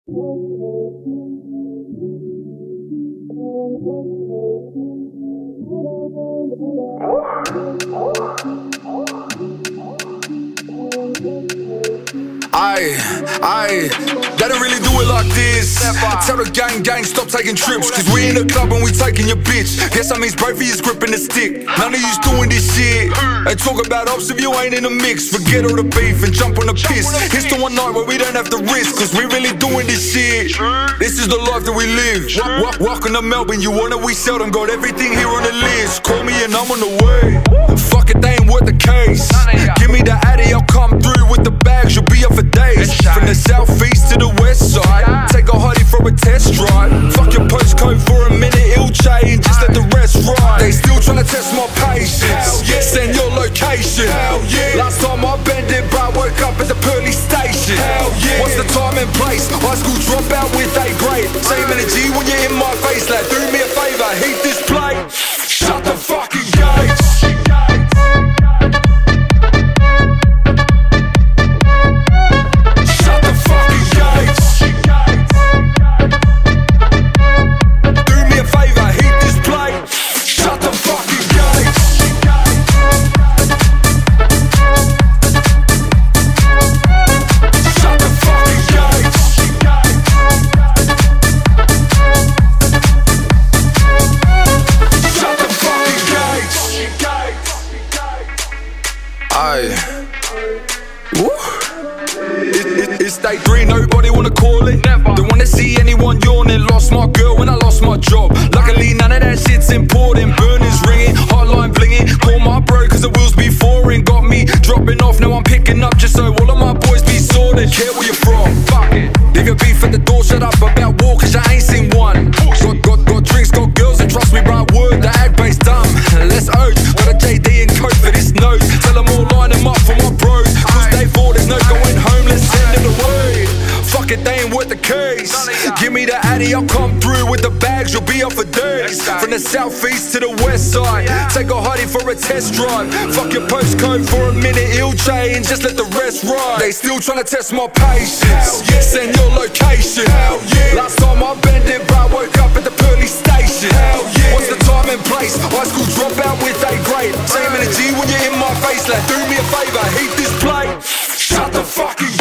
They don't really do it like this. Tell the gang, stop taking trips, cause we in the club and we taking your bitch. Guess that means both of you's gripping the stick. None of you's doing this shit. And talk about ops if you ain't in the mix. Forget all the beef and jump on the piss. Here's the one night where we don't have to risk, cause we really doing this shit. This is the life that we live. Welcome to Melbourne, you want it, we seldom got everything here on the list. Call me and I'm on the way. Fuck it, they ain't worth the case. Give me the Addy, I'll come through with the bags, you'll be up for days. From the southeast to the west side, take a hottie for a test drive. Fuck your postcode for a minute, it'll change, just let the rest ride. They still tryna test my patience, send your location. Last time I bent it, but I woke up at the police station. What's the time and place? High school dropout with a grade. Same energy when you're in my face, like do me a favour, heat this plate. Shut the fucking gates. It's day 3, nobody wanna call it. Don't wanna see anyone yawning. Lost my girl when I lost my job. Luckily none of that shit's important. Burners ringing, hotline blinging. Call my bro cause the wheels be foreign. Got me dropping off, now I'm picking up just so all of my boys be sorted. Care where you're from, fuck it. Leave your beef at the door, shut up about war cause I ain't seen one. Got drinks, got girls and trust me, right word, the ag base dumb. Let's urge, got a JD and code for this nose. Tell them all line them up for my bros, cause day 4 there's no going home, let's send it away. Fuck it, they ain't worth the case. Give me the Addy, I'll come through with the bags, you'll be up for days. From the southeast to the west side, take a hottie for a test drive. Fuck your postcode for a minute, it'll change, just let the rest ride. They still tryna test my patience, send your location. Last time I bent it, but I woke up at the police station. What's the time and place? High school dropout with a grade. Same energy when you're in my face, like do me a favour, heat this plate. Shut the fucking